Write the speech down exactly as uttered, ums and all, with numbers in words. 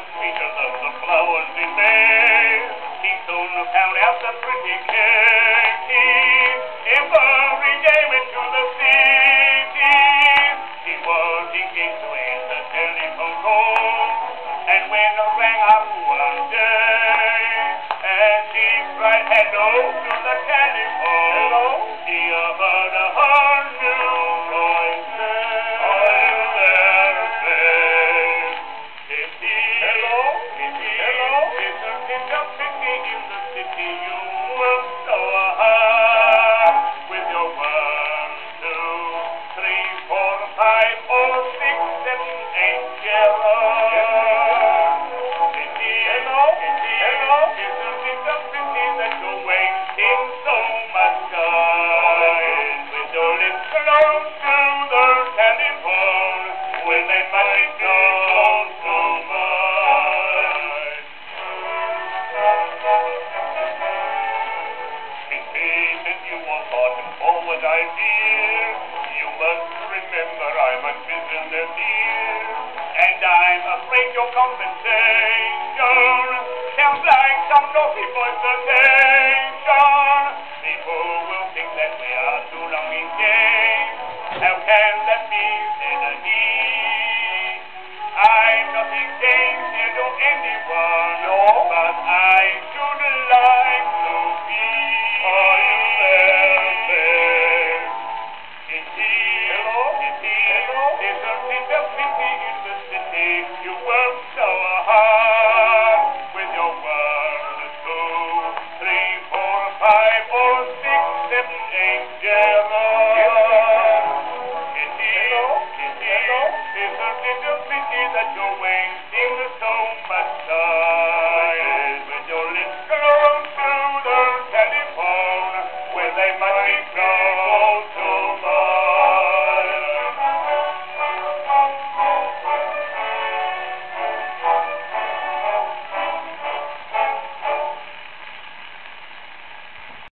sweeter than the flowers in May. He soon found out the pretty Katie. Every day went to the city. He was engaged with the telephone call, and when it rang out one day, and she cried hello to the telephone, hello, he heard her new voice say, "Are you there, babe? Kitty, hello, Kitty, hello, isn't it a pity in the city you will so hard with your one, two, three, four, five, or six, seven, eight, zero? Kitty, hello, Kitty, hello, isn't it a pity that you're wasting so much time with your lips close to the telephone when they might go so much?" Impatient you are bottom forward, I fear. You must remember I'm a prisoner dear, and I'm afraid your compensation sounds like some naughty boy's flirtation. People will think that we are too long engaged. How can that be, said he? I'm not engaged here to anyone, no, but I should like to be. Are you there, babe? Kitty, hello, Kitty, hello, isn't it a pity